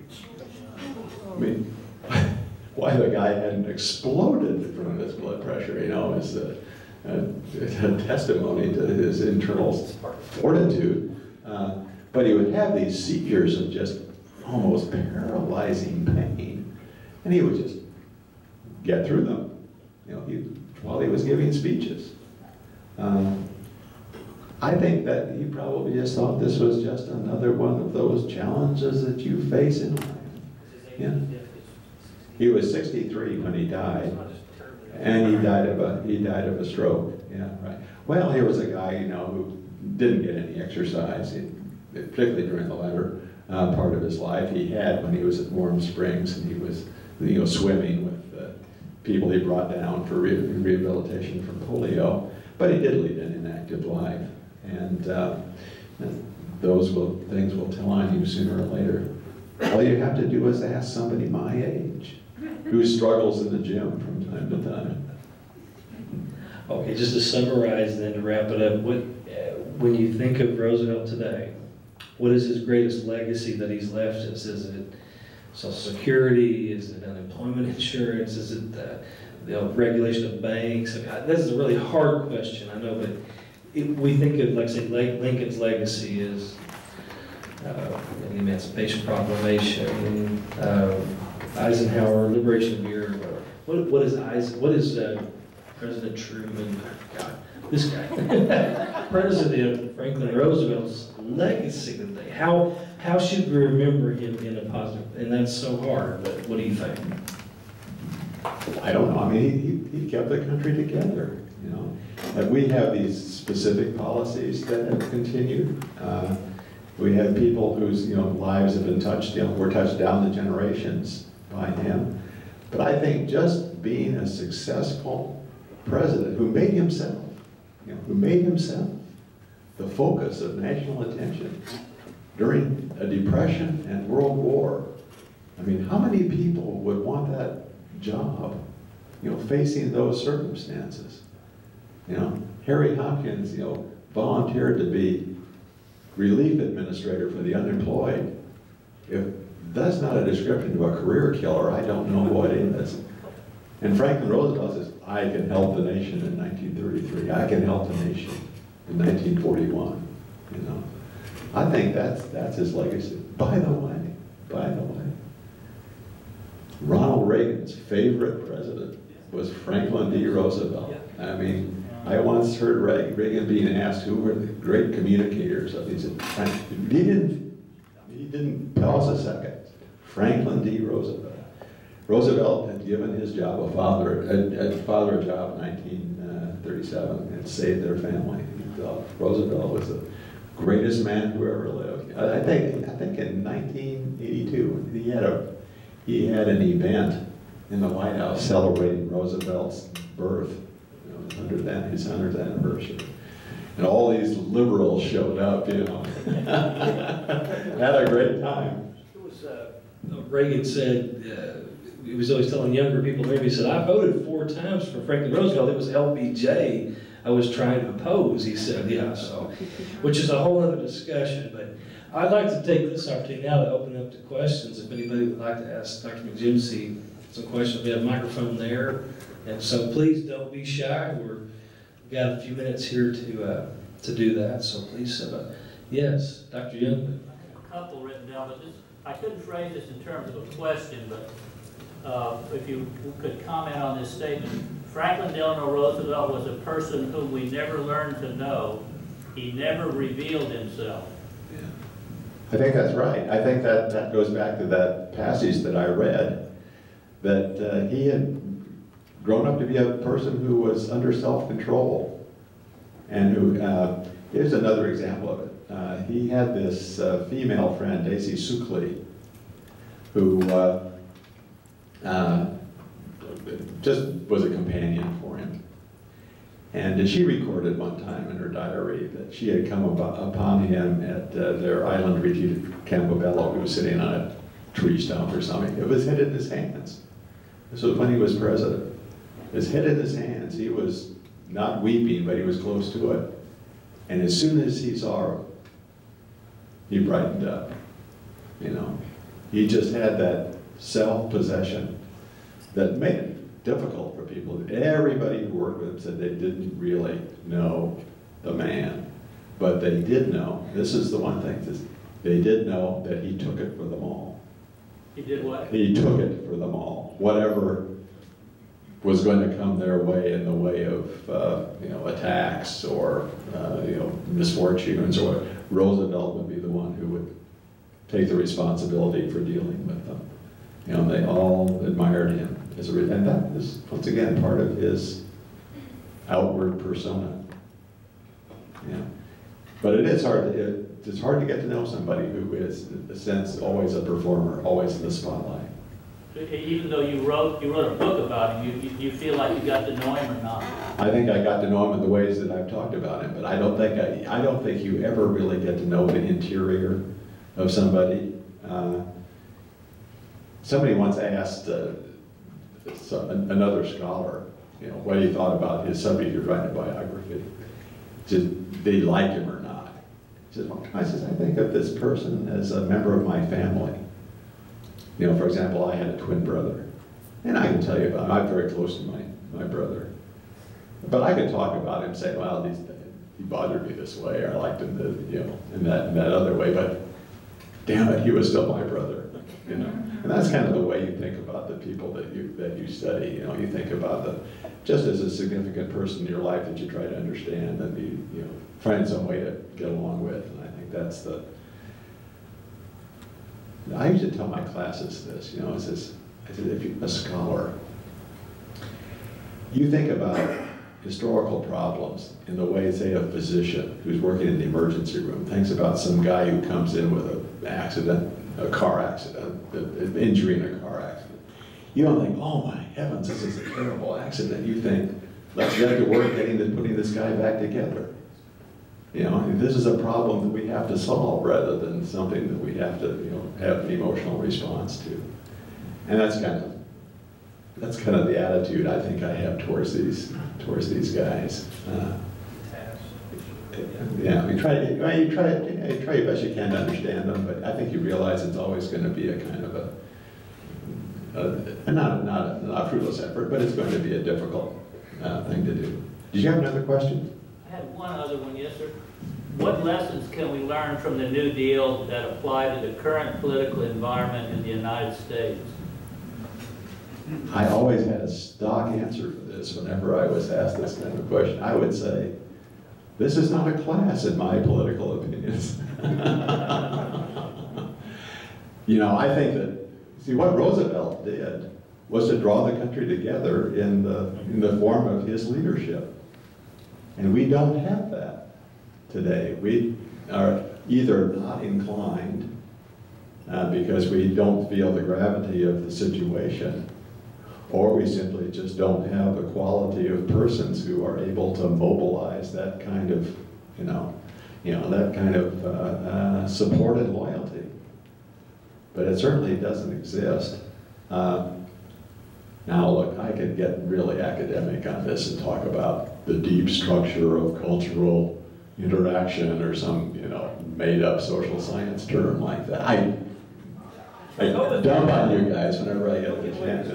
I mean, why the guy hadn't exploded from his blood pressure, you know, is a, a, a testimony to his internal fortitude. Uh, but he would have these seizures of just almost paralyzing pain, and he would just get through them, you know, he, while he was giving speeches. Um, I think that he probably just thought this was just another one of those challenges that you face in life. Yeah. He was sixty-three when he died, and he died of a he died of a stroke. Yeah, right. Well, here was a guy, you know, who didn't get any exercise, he, particularly during the latter uh, part of his life. He had when he was at Warm Springs, and he was, you know, swimming with uh, people he brought down for re rehabilitation from polio. But he did lead an inactive life, and uh, those will, things will tell on you sooner or later. All you have to do is ask somebody my age who struggles in the gym from time to time. Okay, just to summarize then, to wrap it up, what, uh, when you think of Roosevelt today, what is his greatest legacy that he's left us? Is it Social Security? Is it unemployment insurance? Is it the, the regulation of banks? I mean, this is a really hard question, I know, but it, we think of, like, say, Lincoln's legacy is uh, the Emancipation Proclamation, uh, Eisenhower, Liberation of Europe. What, what is Eisen, what is uh, President Truman, God, this guy, President Franklin Roosevelt's legacy today? How, how should we remember him in a positive? And that's so hard, but what do you think? I don't know. I mean, he, he kept the country together, you know. And we have these specific policies that have continued. Uh, we have people whose, you know, lives have been touched, you know, were touched down the generations by him. But I think just being a successful president who made himself, you know, who made himself the focus of national attention during a depression and world war. I mean, how many people would want that job, you know, facing those circumstances? You know, Harry Hopkins, you know, volunteered to be relief administrator for the unemployed. If that's not a description of a career killer, I don't know what is. And Franklin Roosevelt says, I can help the nation in nineteen thirty-three. I can help the nation in nineteen forty-one. You know, I think that's that's his legacy. By the way, by the way, Ronald Reagan's favorite president was Franklin D. Roosevelt. I mean, I once heard Reagan being asked who were the great communicators of these. He didn't. He didn't pause a second. Franklin D. Roosevelt. Roosevelt had given his job a father, a, a father a job in nineteen thirty-seven and saved their family. He thought Roosevelt was the greatest man who ever lived. I, I think. I think in nineteen eighty-two he had a he had an event in the White House celebrating Roosevelt's birth, you know, his hundredth, his hundredth anniversary. And all these liberals showed up, you know. Had a great time. It was, uh, Reagan said, uh, he was always telling younger people, maybe he said, I voted four times for Franklin Roosevelt. It was L B J I was trying to oppose, he said, yeah, so, which is a whole other discussion. But I'd like to take this opportunity now to open up to questions. If anybody would like to ask Doctor McJimsey some questions, we have a microphone there. And so please don't be shy. We're, we've got a few minutes here to uh, to do that. So please, uh, yes, Doctor Young. A couple written down, but this, I couldn't phrase this in terms of a question, but uh, if you could comment on this statement. Franklin Delano Roosevelt was a person whom we never learned to know. He never revealed himself. Yeah. I think that's right. I think that, that goes back to that passage that I read, that uh, he had grown up to be a person who was under self-control, and who, uh, here's another example of it. Uh, he had this uh, female friend, Daisy Suckley, who uh, uh, just was a companion for him. And she recorded one time in her diary that she had come upon him at uh, their island retreat at Campobello. He was sitting on a tree stump or something. It was head in his hands. This was when he was president. His head in his hands. He was not weeping, but he was close to it. And as soon as he saw her, he brightened up. You know, he just had that self-possession that made it difficult for people. Everybody who worked with him said they didn't really know the man, but they did know. This is the one thing: is they did know that he took it for them all. He did what? He took it for them all. Whatever was going to come their way in the way of uh, you know, attacks or uh, you know, misfortunes, or Roosevelt would be the one who would take the responsibility for dealing with them. You know, they all admired him. As a, and that is, once again, part of his outward persona. Yeah. But it is hard, to, it, it's hard to get to know somebody who is, in a sense, always a performer, always in the spotlight. Even though you wrote, you wrote a book about him, you, you feel like you got to know him or not? I think I got to know him in the ways that I've talked about him, but I don't think I, I don't think you ever really get to know the interior of somebody. Uh, somebody once asked, uh, So, another scholar, you know, what he thought about his subject of writing a biography. Did they like him or not? He says, well, I says, I think of this person as a member of my family. You know, for example, I had a twin brother, and I can tell you about him. I'm very close to my, my brother. But I could talk about him and say, well, he's, he bothered me this way, or I liked him, the, you know, in that, in that other way, but damn it, he was still my brother. you know. And that's kind of the way you think about the people that you that you study. You know, you think about them just as a significant person in your life that you try to understand and you you know find some way to get along with. And I think that's the. I used to tell my classes this. You know, I says, I said, if you're a scholar, you think about historical problems in the way, say, a physician who's working in the emergency room thinks about some guy who comes in with an accident, a car accident, an injury in a car accident. You don't think, oh my heavens, this is a terrible accident. You think, let's get to work getting this, putting this guy back together. You know, this is a problem that we have to solve rather than something that we have to, you know, have an emotional response to. And that's kind of That's kind of the attitude I think I have towards these towards these guys. Uh, yeah, you try you try you try your best you can to understand them, but I think you realize it's always going to be a kind of a, a, a not not a, not a fruitless effort, but it's going to be a difficult uh, thing to do. Did you have another question? I had one other one, yes, sir. What lessons can we learn from the New Deal that apply to the current political environment in the United States? I always had a stock answer for this whenever I was asked this kind of question. I would say, this is not a class in my political opinions. You know, I think that, see, what Roosevelt did was to draw the country together in the, in the form of his leadership. And we don't have that today. We are either not inclined uh, because we don't feel the gravity of the situation, or we simply just don't have the quality of persons who are able to mobilize that kind of, you know, you know, that kind of uh, uh, support and loyalty. But it certainly doesn't exist. Uh, now, look, I could get really academic on this and talk about the deep structure of cultural interaction or some, you know, made-up social science term like that. I, I dump on you guys whenever I get the chance.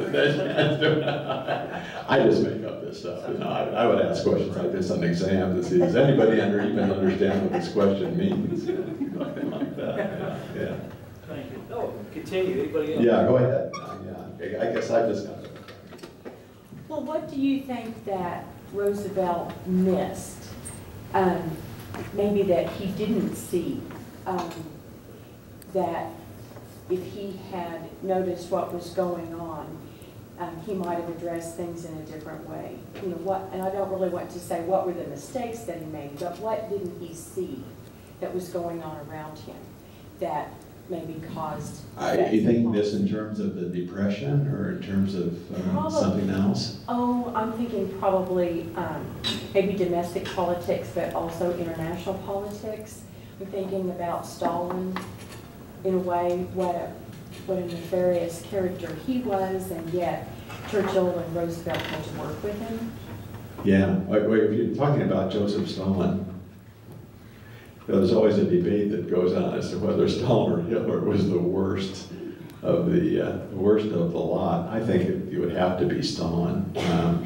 I just make up this stuff. You know, I, I would ask questions like this on exam to see, does anybody under, even understand what this question means? Something like that. Yeah. yeah. Thank you. Oh, continue. Anybody else? Yeah, go ahead. Uh, yeah, I guess I just got it. Well, what do you think that Roosevelt missed? Um, maybe that he didn't see um, that. If he had noticed what was going on, um, he might have addressed things in a different way. You know what? And I don't really want to say what were the mistakes that he made, but what didn't he see that was going on around him that maybe caused? I you think this in terms of the Depression, or in terms of uh, something else? Oh, I'm thinking probably um, maybe domestic politics, but also international politics. I'm thinking about Stalin. In a way, what a, what a nefarious character he was, and yet Churchill and Roosevelt had to work with him. Yeah, if you're talking about Joseph Stalin, there's always a debate that goes on as to whether Stalin or Hitler was the worst of the uh, worst of the lot. I think it, it would have to be Stalin. Um,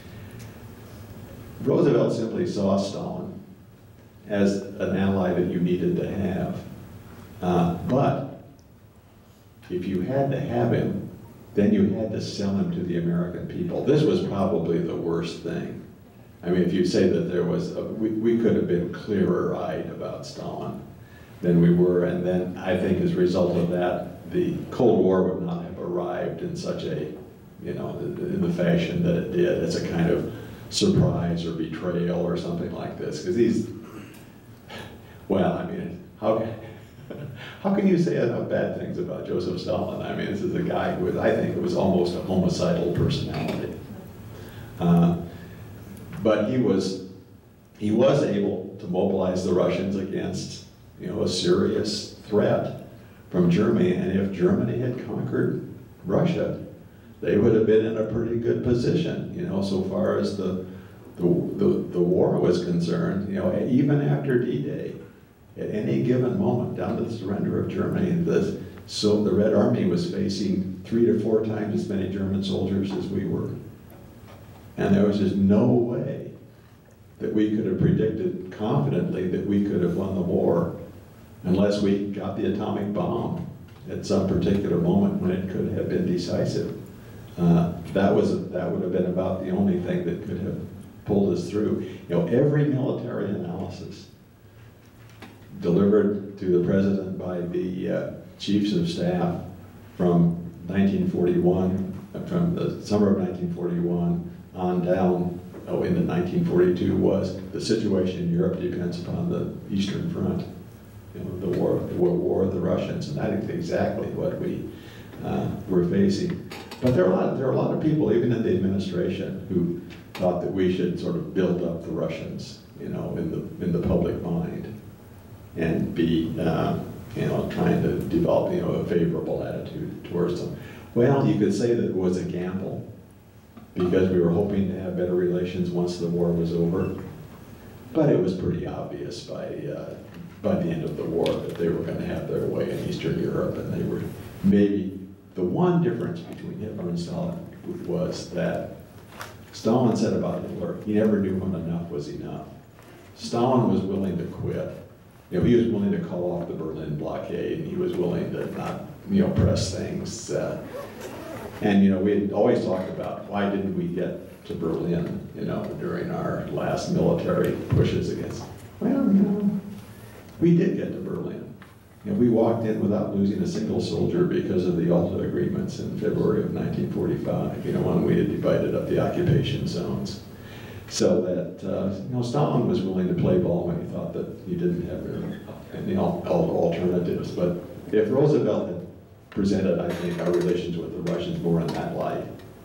Roosevelt simply saw Stalin as an ally that you needed to have. Uh, but if you had to have him, then you had to sell him to the American people. This was probably the worst thing. I mean, if you say that there was, a, we, we could have been clearer-eyed about Stalin than we were, and then I think as a result of that, the Cold War would not have arrived in such a, you know, in the fashion that it did. It's a kind of surprise or betrayal or something like this. Because these, well, I mean, how, how can you say enough bad things about Joseph Stalin? I mean, this is a guy who was, I think, it was almost a homicidal personality. Uh, but he was, he was able to mobilize the Russians against, you know, a serious threat from Germany. And if Germany had conquered Russia, they would have been in a pretty good position, you know, so far as the, the, the, the war was concerned. You know, even after D Day, at any given moment, down to the surrender of Germany, the, so the Red Army was facing three to four times as many German soldiers as we were. And there was just no way that we could have predicted confidently that we could have won the war unless we got the atomic bomb at some particular moment when it could have been decisive. Uh, that was that would have been about the only thing that could have pulled us through. You know, every military analysis delivered to the president by the uh, chiefs of staff from nineteen forty-one, from the summer of nineteen forty-one on down oh, into nineteen forty-two was the situation in Europe depends upon the Eastern Front. You know, the war, the war with the Russians, and that's exactly what we uh, were facing. But there are a lot of, there are a lot of people, even in the administration, who thought that we should sort of build up the Russians, you know, in the in the public mind, and be, uh, you know, trying to develop, you know, a favorable attitude towards them. Well, you could say that it was a gamble, because we were hoping to have better relations once the war was over. But it was pretty obvious by uh, by the end of the war that they were going to have their way in Eastern Europe, and they were maybe the one difference between Hitler and Stalin was that Stalin said about Hitler, he never knew when enough was enough. Stalin was willing to quit. You know, he was willing to call off the Berlin blockade, and he was willing to not, you know, press things. Uh, and you know, we had always talked about why didn't we get to Berlin, you know, during our last military pushes against. Well, you know, we did get to Berlin. You know, we walked in without losing a single soldier because of the Alta agreements in February of nineteen forty-five. You know, when we had divided up the occupation zones. So that, uh, you know, Stalin was willing to play ball when he thought that he didn't have any alternatives. But if Roosevelt had presented, I think, our relations with the Russians more in that light,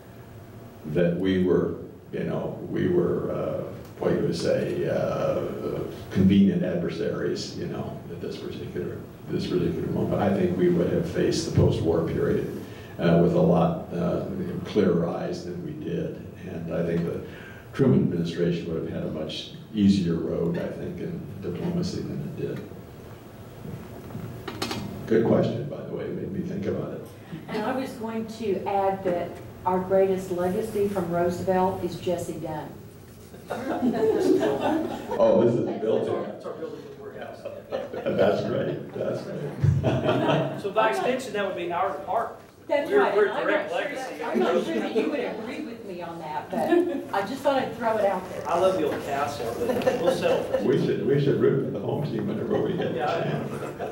that we were, you know, we were, uh, what you would say, uh, convenient adversaries, you know, at this particular, this particular moment, I think we would have faced the post-war period uh, with a lot uh, clearer eyes than we did. And I think the Truman administration would have had a much easier road, I think, in diplomacy than it did. Good question, by the way, it made me think about it. And I was going to add that our greatest legacy from Roosevelt is Jesse Dunn. Oh, this is the building. It's our building with the workhouse. That's right, that's right. So by extension, that would be our department. That's We're- right. we're and I'm direct not sure legacy. that- I'm not sure that you would agree with me on that, but I just thought I'd throw it out there. I love the old castle, but we'll settle for it. We should, we should root for the home team whenever we get the Yeah, I chance.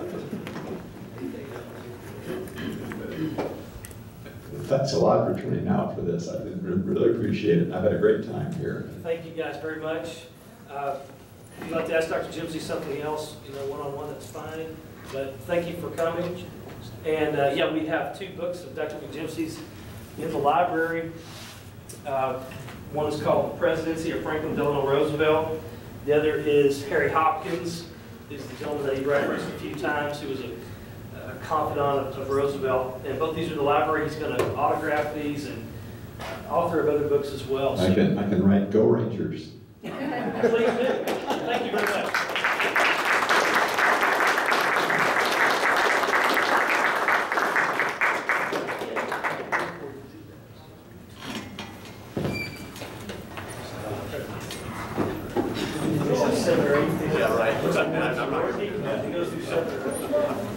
Thanks a lot for turning out for this. I really appreciate it. I've had a great time here. Thank you guys very much. Uh, If you'd like to ask Doctor McJimsey something else, you know, one-on-one, that's fine. But thank you for coming. And uh, yeah, we have two books of Doctor McJimsey's in the library. Uh, one is called The Presidency of Franklin Delano Roosevelt. The other is Harry Hopkins, who's the gentleman that he referenced a few times, who was a, a confidant of, of Roosevelt. And both these are in the library. He's going to autograph these and author of other books as well. I can, I can write Go Rangers. Please do. Thank you very much. This is seven or eight. Yeah, right. He goes through seven.